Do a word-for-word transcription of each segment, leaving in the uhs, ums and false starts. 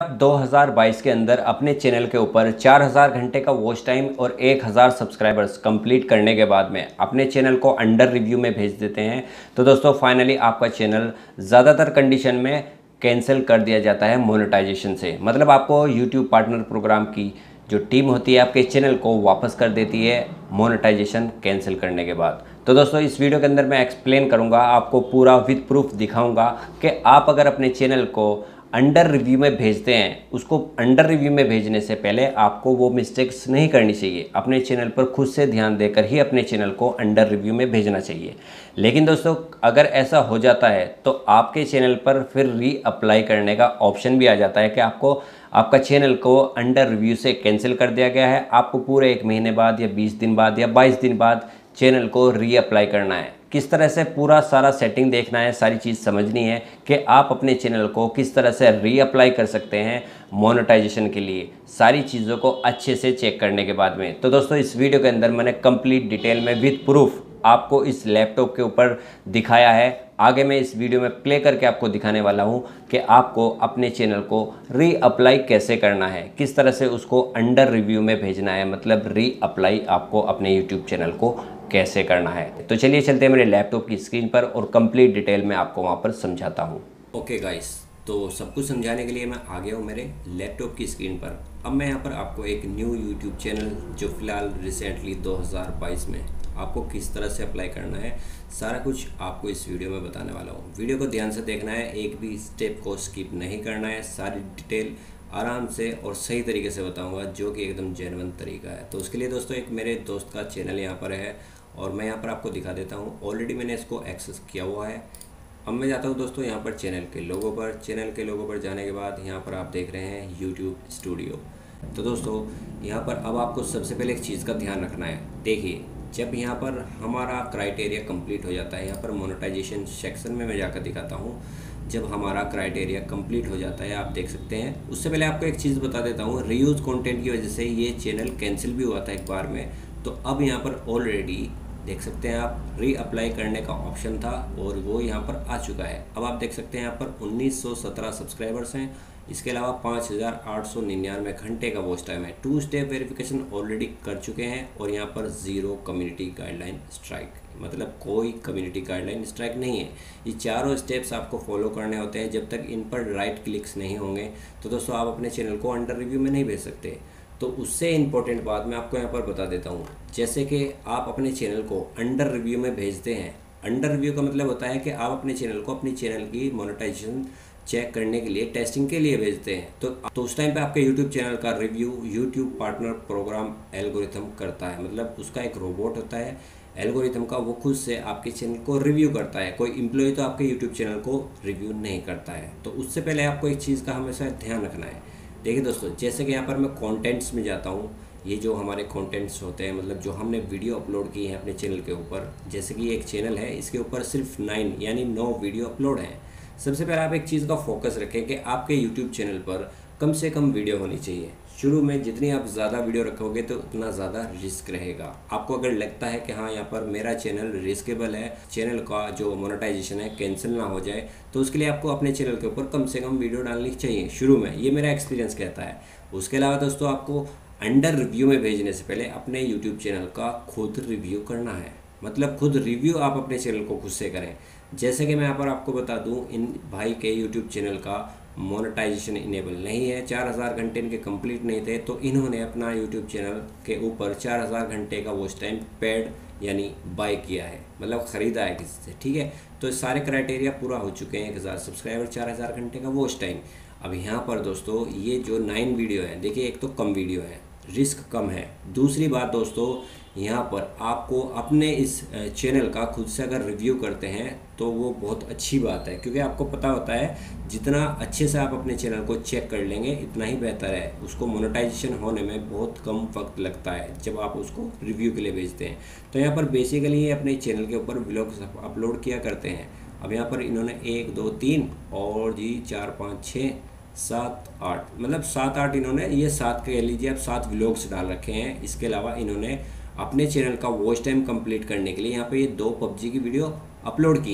दो हज़ार बाईस के अंदर अपने चैनल के ऊपर चार हज़ार घंटे का वॉच टाइम और एक हज़ार सब्सक्राइबर्स कंप्लीट करने के बाद में अपने चैनल को अंडर रिव्यू में भेज देते हैं, तो दोस्तों फाइनली आपका चैनल ज़्यादातर कंडीशन में कैंसिल कर दिया जाता है मोनेटाइजेशन से। मतलब आपको यूट्यूब पार्टनर प्रोग्राम की जो टीम होती है आपके चैनल को वापस कर देती है मोनेटाइजेशन कैंसिल करने के बाद। तो दोस्तों इस वीडियो के अंदर मैं एक्सप्लेन करूंगा, आपको पूरा विद प्रूफ दिखाऊंगा कि आप अगर अपने चैनल को अंडर रिव्यू में भेजते हैं, उसको अंडर रिव्यू में भेजने से पहले आपको वो मिस्टेक्स नहीं करनी चाहिए। अपने चैनल पर खुद से ध्यान देकर ही अपने चैनल को अंडर रिव्यू में भेजना चाहिए। लेकिन दोस्तों अगर ऐसा हो जाता है तो आपके चैनल पर फिर री अप्लाई करने का ऑप्शन भी आ जाता है कि आपको आपका चैनल को अंडर रिव्यू से कैंसिल कर दिया गया है। आपको पूरे एक महीने बाद या बीस दिन बाद या बाईस दिन बाद चैनल को री अप्लाई करना है। किस तरह से पूरा सारा सेटिंग देखना है, सारी चीज़ समझनी है कि आप अपने चैनल को किस तरह से री अप्लाई कर सकते हैं मोनेटाइजेशन के लिए, सारी चीज़ों को अच्छे से चेक करने के बाद में। तो दोस्तों इस वीडियो के अंदर मैंने कंप्लीट डिटेल में विद प्रूफ आपको इस लैपटॉप के ऊपर दिखाया है। आगे मैं इस वीडियो में प्ले करके आपको दिखाने वाला हूं कि आपको अपने चैनल को री अप्लाई कैसे करना है, किस तरह से उसको अंडर रिव्यू में भेजना है, मतलब री अप्लाई आपको अपने यूट्यूब चैनल को कैसे करना है। तो चलिए चलते हैं मेरे लैपटॉप की स्क्रीन पर और कंप्लीट डिटेल में आपको वहाँ पर समझाता हूँ। ओके गाइस, तो सब कुछ समझाने के लिए मैं आ गया हूँ मेरे लैपटॉप की स्क्रीन पर। अब मैं यहाँ पर आपको एक न्यू यूट्यूब चैनल जो फिलहाल रिसेंटली दो हज़ार बाईस में आपको किस तरह से अप्लाई करना है, सारा कुछ आपको इस वीडियो में बताने वाला हूँ। वीडियो को ध्यान से देखना है, एक भी स्टेप को स्किप नहीं करना है। सारी डिटेल आराम से और सही तरीके से बताऊँगा, जो कि एकदम जेन्युइन तरीका है। तो उसके लिए दोस्तों एक मेरे दोस्त का चैनल यहाँ पर है और मैं यहाँ पर आपको दिखा देता हूँ। ऑलरेडी मैंने इसको एक्सेस किया हुआ है। अब मैं जाता हूँ दोस्तों यहाँ पर चैनल के लोगो पर। चैनल के लोगो पर जाने के बाद यहाँ पर आप देख रहे हैं यूट्यूब स्टूडियो। तो दोस्तों यहाँ पर अब आपको सबसे पहले एक चीज़ का ध्यान रखना है। देखिए, जब यहाँ पर हमारा क्राइटेरिया कंप्लीट हो जाता है, यहाँ पर मोनेटाइजेशन सेक्शन में मैं जाकर दिखाता हूँ। जब हमारा क्राइटेरिया कंप्लीट हो जाता है, आप देख सकते हैं। उससे पहले आपको एक चीज़ बता देता हूँ, रीयूज़ कंटेंट की वजह से ये चैनल कैंसिल भी हुआ था एक बार में। तो अब यहाँ पर ऑलरेडी देख सकते हैं आप, री अप्लाई करने का ऑप्शन था और वो यहाँ पर आ चुका है। अब आप देख सकते हैं यहाँ पर उन्नीस सौ सत्रह सब्सक्राइबर्स हैं। इसके अलावा पाँच हज़ार आठ सौ निन्यानवे घंटे का वॉच टाइम है। टू स्टेप वेरिफिकेशन ऑलरेडी कर चुके हैं और यहाँ पर ज़ीरो कम्युनिटी गाइडलाइन स्ट्राइक, मतलब कोई कम्युनिटी गाइडलाइन स्ट्राइक नहीं है। ये चारों स्टेप्स आपको फॉलो करने होते हैं। जब तक इन पर राइट क्लिक्स नहीं होंगे तो दोस्तों आप अपने चैनल को अंडर रिव्यू में नहीं भेज सकते। तो उससे इम्पोर्टेंट बात मैं आपको यहाँ पर बता देता हूँ। जैसे कि आप अपने चैनल को अंडर रिव्यू में भेजते हैं। अंडर रिव्यू का मतलब होता है कि आप अपने चैनल को अपनी चैनल की मोनेटाइजेशन चेक करने के लिए, टेस्टिंग के लिए भेजते हैं। तो तो उस टाइम पे आपके यूट्यूब चैनल का review YouTube partner programme algorithm करता है। मतलब उसका एक रोबोट होता है एल्गोरिथम का, वो खुद से आपके चैनल को रिव्यू करता है। कोई एम्प्लॉय तो आपके यूट्यूब चैनल को रिव्यू नहीं करता है। तो उससे पहले आपको एक चीज़ का हमेशा ध्यान रखना है। देखिए दोस्तों, जैसे कि यहाँ पर मैं कंटेंट्स में जाता हूँ। ये जो हमारे कंटेंट्स होते हैं, मतलब जो हमने वीडियो अपलोड की है अपने चैनल के ऊपर, जैसे कि एक चैनल है, इसके ऊपर सिर्फ नाइन यानी नौ वीडियो अपलोड हैं। सबसे पहले आप एक चीज़ का फोकस रखें कि आपके यूट्यूब चैनल पर कम से कम वीडियो होनी चाहिए। शुरू में जितनी आप ज़्यादा वीडियो रखोगे तो उतना ज़्यादा रिस्क रहेगा। आपको अगर लगता है कि हाँ यहाँ पर मेरा चैनल रिस्केबल है, चैनल का जो मोनेटाइजेशन है कैंसिल ना हो जाए, तो उसके लिए आपको अपने चैनल के ऊपर कम से कम वीडियो डालनी चाहिए शुरू में। ये मेरा एक्सपीरियंस कहता है। उसके अलावा दोस्तों आपको अंडर रिव्यू में भेजने से पहले अपने यूट्यूब चैनल का खुद रिव्यू करना है। मतलब खुद रिव्यू आप अपने चैनल को खुद से करें। जैसे कि मैं यहाँ पर आपको बता दूँ, इन भाई के यूट्यूब चैनल का मोनेटाइजेशन इनेबल नहीं है, चार हज़ार घंटे इनके कंप्लीट नहीं थे, तो इन्होंने अपना यूट्यूब चैनल के ऊपर चार हज़ार घंटे का वॉच टाइम पेड यानी बाय किया है, मतलब ख़रीदा है किसी से। ठीक है, तो सारे क्राइटेरिया पूरा हो चुके हैं। एक हज़ार सब्सक्राइबर, चार हज़ार घंटे का वॉच टाइम। अब यहाँ पर दोस्तों ये जो नाइन वीडियो है, देखिए एक तो कम वीडियो है, रिस्क कम है। दूसरी बात दोस्तों, यहाँ पर आपको अपने इस चैनल का खुद से अगर रिव्यू करते हैं तो वो बहुत अच्छी बात है, क्योंकि आपको पता होता है जितना अच्छे से आप अपने चैनल को चेक कर लेंगे इतना ही बेहतर है। उसको मोनेटाइजेशन होने में बहुत कम वक्त लगता है जब आप उसको रिव्यू के लिए भेजते हैं। तो यहाँ पर बेसिकली ये अपने चैनल के ऊपर व्लॉग्स अपलोड किया करते हैं। अब यहाँ पर इन्होंने एक दो तीन और जी चार पाँच छः सात आठ, मतलब सात आठ इन्होंने, ये सात कह लीजिए आप, सात व्लॉग्स डाल रखे हैं। इसके अलावा इन्होंने अपने चैनल का वॉच टाइम कंप्लीट करने के लिए यहाँ पे ये दो पबजी की वीडियो अपलोड की हैं।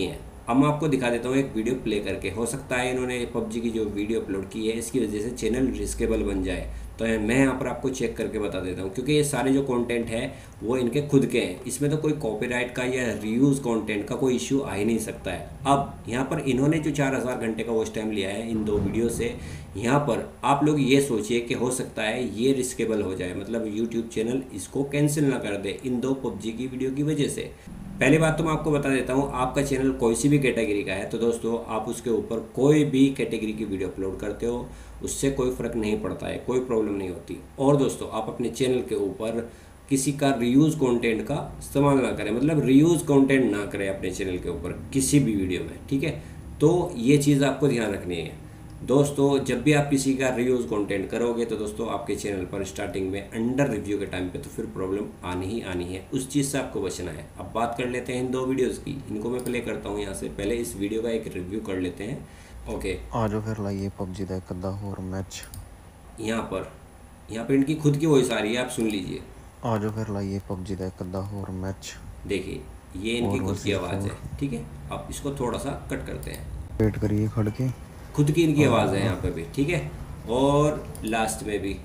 अब मैं आपको दिखा देता हूँ एक वीडियो प्ले करके। हो सकता है इन्होंने पबजी की जो वीडियो अपलोड की है इसकी वजह से चैनल रिस्केबल बन जाए, तो मैं यहाँ पर आपको चेक करके बता देता हूँ, क्योंकि ये सारे जो कंटेंट है वो इनके खुद के हैं, इसमें तो कोई कॉपीराइट का या रीयूज़ कंटेंट का कोई इश्यू आ ही नहीं सकता है। अब यहाँ पर इन्होंने जो चार हज़ार घंटे का वॉच टाइम लिया है इन दो वीडियो से, यहाँ पर आप लोग ये सोचिए कि हो सकता है ये रिस्केबल हो जाए, मतलब यूट्यूब चैनल इसको कैंसिल ना कर दे इन दो पबजी की वीडियो की वजह से। पहली बात तो मैं आपको बता देता हूँ, आपका चैनल कोई सी भी कैटेगरी का है तो दोस्तों आप उसके ऊपर कोई भी कैटेगरी की वीडियो अपलोड करते हो उससे कोई फ़र्क नहीं पड़ता है, कोई प्रॉब्लम नहीं होती। और दोस्तों आप अपने चैनल के ऊपर किसी का रीयूज़ कंटेंट का इस्तेमाल ना करें, मतलब रीयूज़ कंटेंट ना करें अपने चैनल के ऊपर किसी भी वीडियो में, ठीक है। तो ये चीज़ आपको ध्यान रखनी है दोस्तों। जब भी आप किसी का रीयूज़ कंटेंट करोगे तो दोस्तों आपके चैनल पर स्टार्टिंग में अंडर रिव्यू के टाइम पे तो फिर प्रॉब्लम आनी ही आनी है, उस चीज़ से आपको बचना है। अब बात कर लेते हैं इन दो वीडियोस की, इनको मैं प्ले करता हूँ यहाँ से। पहले इस वीडियो का एक रिव्यू कर लेते हैं। ओके, आ जाओ फिर लाइए पबजी का एक अद्धा और मैच। यहाँ पर यहाँ पर इनकी खुद की वॉइस आ रही है, आप सुन लीजिए। आ जाओ फिर लाइए पबजी का एक अद्धा और मैच। देखिए ये इनकी खुद की आवाज़ है, ठीक है। अब इसको थोड़ा सा कट करते हैं, वेट करिए खड़ के। खुद की इनकी आवाज़ है यहाँ पे भी, ठीक है। और लास्ट में भी,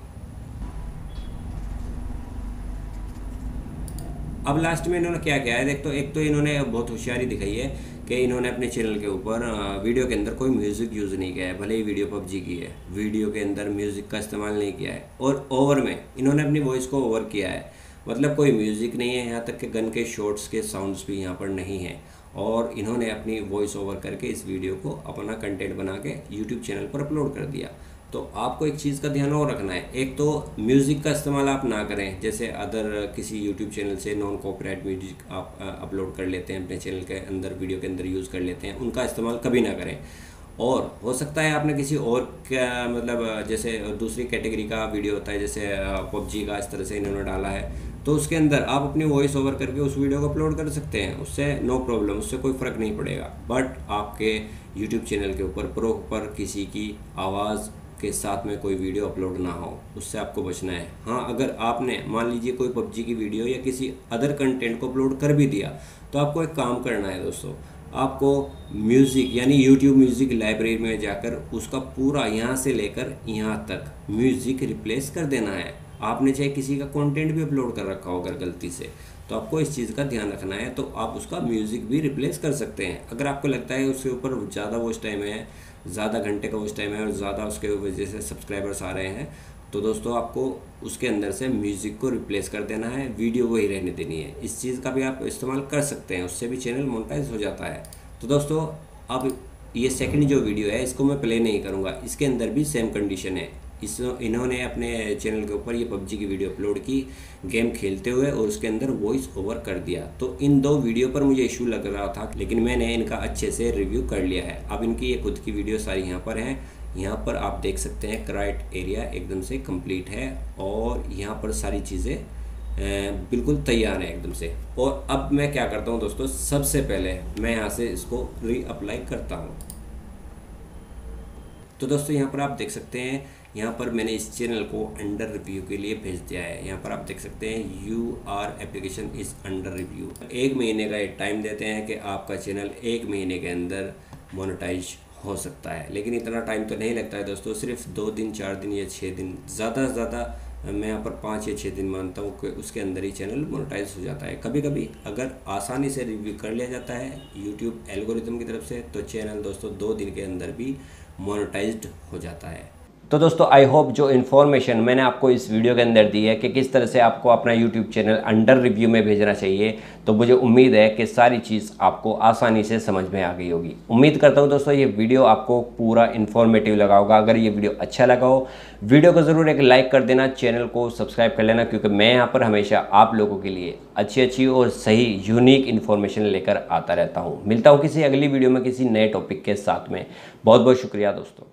अब लास्ट में इन्होंने क्या किया है देख, तो एक तो इन्होंने बहुत होशियारी दिखाई है कि इन्होंने अपने चैनल के ऊपर वीडियो के अंदर कोई म्यूज़िक यूज़ नहीं किया है, भले ही वीडियो पबजी की है, वीडियो के अंदर म्यूज़िक का इस्तेमाल नहीं किया है। और ओवर में इन्होंने अपनी वॉइस को ओवर किया है, मतलब कोई म्यूज़िक नहीं है, यहाँ तक कि गन के शॉट्स के साउंड्स भी यहाँ पर नहीं है। और इन्होंने अपनी वॉइस ओवर करके इस वीडियो को अपना कंटेंट बना के यूट्यूब चैनल पर अपलोड कर दिया। तो आपको एक चीज़ का ध्यान और रखना है, एक तो म्यूज़िक का इस्तेमाल आप ना करें, जैसे अदर किसी यूट्यूब चैनल से नॉन कॉपीराइट म्यूजिक आप अपलोड कर लेते हैं अपने चैनल के अंदर, वीडियो के अंदर यूज़ कर लेते हैं, उनका इस्तेमाल कभी ना करें। और हो सकता है आपने किसी और क्या मतलब जैसे दूसरी कैटेगरी का वीडियो होता है, जैसे पबजी का इस तरह से इन्होंने डाला है, तो उसके अंदर आप अपनी वॉइस ओवर करके उस वीडियो को अपलोड कर सकते हैं, उससे नो प्रॉब्लम, उससे कोई फ़र्क नहीं पड़ेगा। बट आपके यूट्यूब चैनल के ऊपर प्रॉपर किसी की आवाज़ के साथ में कोई वीडियो अपलोड ना हो, उससे आपको बचना है। हाँ, अगर आपने मान लीजिए कोई पबजी की वीडियो या किसी अदर कंटेंट को अपलोड कर भी दिया तो आपको एक काम करना है दोस्तों, आपको म्यूज़िक यानी यूट्यूब म्यूज़िक लाइब्रेरी में जाकर उसका पूरा यहाँ से लेकर यहाँ तक म्यूज़िक रिप्लेस कर देना है। आपने चाहे किसी का कंटेंट भी अपलोड कर रखा हो अगर गलती से, तो आपको इस चीज़ का ध्यान रखना है, तो आप उसका म्यूज़िक भी रिप्लेस कर सकते हैं। अगर आपको लगता है उसके ऊपर ज़्यादा वॉच टाइम है, ज़्यादा घंटे का वॉच टाइम है और ज़्यादा उसके वजह से सब्सक्राइबर्स आ रहे हैं, तो दोस्तों आपको उसके अंदर से म्यूज़िक को रिप्लेस कर देना है, वीडियो वही रहने देनी है। इस चीज़ का भी आप इस्तेमाल कर सकते हैं, उससे भी चैनल मोनेटाइज हो जाता है। तो दोस्तों अब ये सेकंड जो वीडियो है इसको मैं प्ले नहीं करूँगा, इसके अंदर भी सेम कंडीशन है। इस इन्होंने अपने चैनल के ऊपर ये पबजी की वीडियो अपलोड की गेम खेलते हुए और उसके अंदर वॉइस ओवर कर दिया। तो इन दो वीडियो पर मुझे इशू लग रहा था, लेकिन मैंने इनका अच्छे से रिव्यू कर लिया है। अब इनकी ये खुद की वीडियो सारी यहाँ पर हैं, यहाँ पर आप देख सकते हैं क्राइट एरिया एकदम से कंप्लीट है और यहाँ पर सारी चीज़ें बिल्कुल तैयार है एकदम से। और अब मैं क्या करता हूँ दोस्तों, सबसे पहले मैं यहाँ से इसको री अप्लाई करता हूँ। तो दोस्तों यहाँ पर आप देख सकते हैं, यहाँ पर मैंने इस चैनल को अंडर रिव्यू के लिए भेज दिया है। यहाँ पर आप देख सकते हैं your application is under review. एक महीने का एक टाइम देते हैं कि आपका चैनल एक महीने के अंदर मोनेटाइज हो सकता है, लेकिन इतना टाइम तो नहीं लगता है दोस्तों, सिर्फ दो दिन चार दिन या छः दिन, ज़्यादा से ज़्यादा मैं यहाँ पर पाँच या छः दिन मानता हूँ कि उसके अंदर ही चैनल मोनेटाइज हो जाता है। कभी कभी अगर आसानी से रिव्यू कर लिया जाता है यूट्यूब एल्गोरिथम की तरफ से, तो चैनल दोस्तों दो दिन के अंदर भी मोनेटाइज्ड हो जाता है। तो दोस्तों आई होप जो इन्फॉर्मेशन मैंने आपको इस वीडियो के अंदर दी है कि किस तरह से आपको अपना यूट्यूब चैनल अंडर रिव्यू में भेजना चाहिए, तो मुझे उम्मीद है कि सारी चीज़ आपको आसानी से समझ में आ गई होगी। उम्मीद करता हूँ दोस्तों ये वीडियो आपको पूरा इन्फॉर्मेटिव लगा होगा। अगर ये वीडियो अच्छा लगा हो, वीडियो को ज़रूर एक लाइक कर देना, चैनल को सब्सक्राइब कर लेना, क्योंकि मैं यहाँ पर हमेशा आप लोगों के लिए अच्छी अच्छी और सही यूनिक इन्फॉर्मेशन लेकर आता रहता हूँ। मिलता हूँ किसी अगली वीडियो में किसी नए टॉपिक के साथ में। बहुत बहुत शुक्रिया दोस्तों।